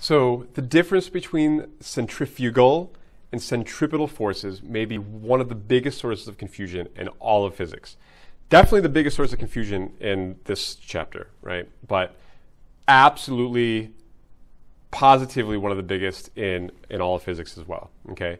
So the difference between centrifugal and centripetal forces may be one of the biggest sources of confusion in all of physics. Definitely the biggest source of confusion in this chapter, right? But absolutely, positively one of the biggest in all of physics as well, okay?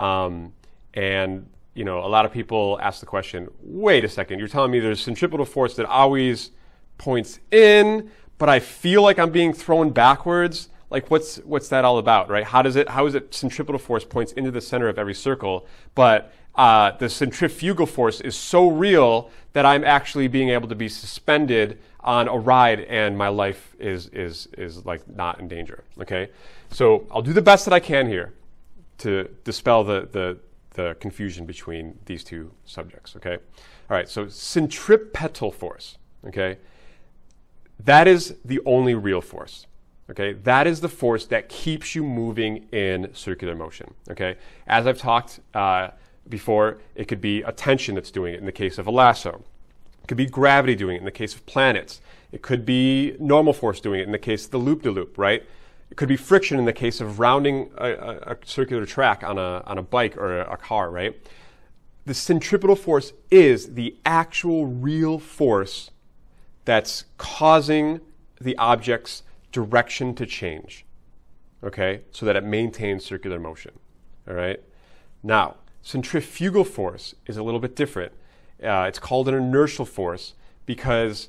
And, you know, a lot of people ask the question, wait a second, you're telling me there's centripetal force that always points in, but I feel like I'm being thrown backwards? Like, what's that all about, right? How is it centripetal force points into the center of every circle, but the centrifugal force is so real that I'm actually being able to be suspended on a ride and my life is like not in danger, okay? So I'll do the best that I can here to dispel the confusion between these two subjects, okay? All right, so centripetal force, okay? That is the only real force. Okay, that is the force that keeps you moving in circular motion. Okay, as I've talked before, it could be a tension that's doing it in the case of a lasso. It could be gravity doing it in the case of planets. It could be normal force doing it in the case of the loop-de-loop, right? It could be friction in the case of rounding a circular track on a bike or a car, right? The centripetal force is the actual real force that's causing the object's direction to change, okay, so that it maintains circular motion, all right? Now, centrifugal force is a little bit different. It's called an inertial force because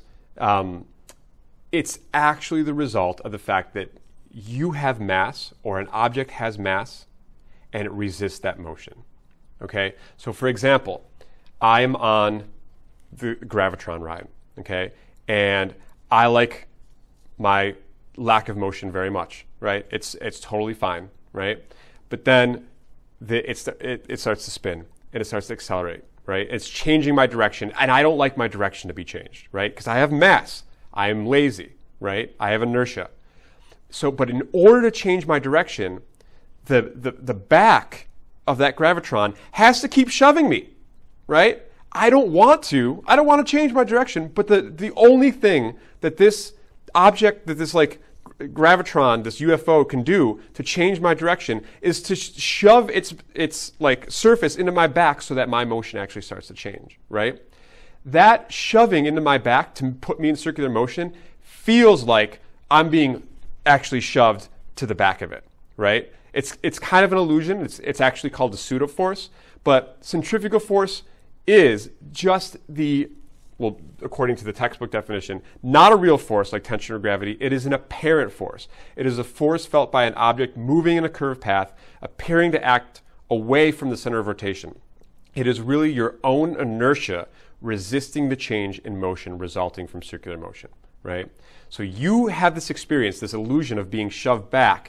it's actually the result of the fact that you have mass or an object has mass and it resists that motion, okay? So for example, I am on the gravitron ride, okay, and I like my lack of motion very much, right? It's totally fine, right? But then it starts to spin and it starts to accelerate, right? It's changing my direction, and I don't like my direction to be changed, right? Because I have mass, I am lazy, right? I have inertia. So, but in order to change my direction, the back of that gravitron has to keep shoving me, right? I don't want to change my direction, but the only thing that this object, that this like gravitron, this UFO can do to change my direction is to shove its like surface into my back so that my motion actually starts to change, right? That shoving into my back to put me in circular motion feels like I'm being actually shoved to the back of it, right? It's kind of an illusion. It's actually called a pseudo force, but centrifugal force is just well, according to the textbook definition, not a real force like tension or gravity. It is an apparent force. It is a force felt by an object moving in a curved path, appearing to act away from the center of rotation. It is really your own inertia resisting the change in motion resulting from circular motion, right? So you have this experience, this illusion of being shoved back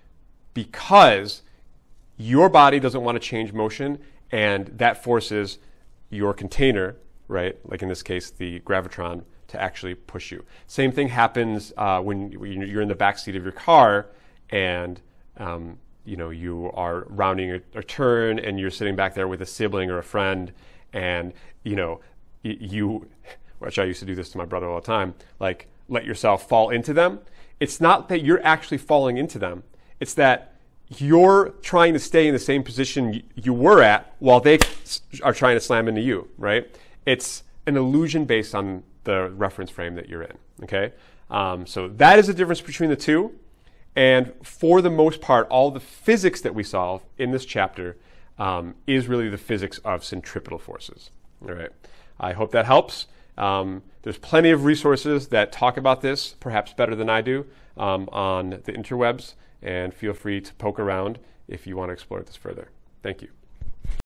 because your body doesn't want to change motion, and that forces your container, right, like in this case, the gravitron, to actually push you. Same thing happens when you're in the back seat of your car and you know, you are rounding a turn and you're sitting back there with a sibling or a friend, and you know, which I used to do this to my brother all the time, like let yourself fall into them. It's not that you're actually falling into them. It's that you're trying to stay in the same position you were at while they are trying to slam into you, right? It's an illusion based on the reference frame that you're in, okay? So that is the difference between the two. And for the most part, all the physics that we solve in this chapter is really the physics of centripetal forces, all right? I hope that helps. There's plenty of resources that talk about this, perhaps better than I do, on the interwebs, and feel free to poke around if you want to explore this further. Thank you.